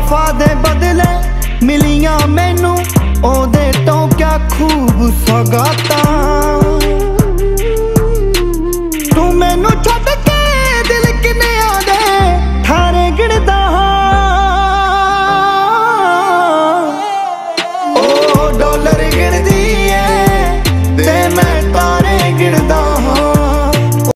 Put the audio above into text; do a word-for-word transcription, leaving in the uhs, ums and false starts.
वफा दे बदले मिलियां मैनू ओदे तो क्या खूब सौगातां।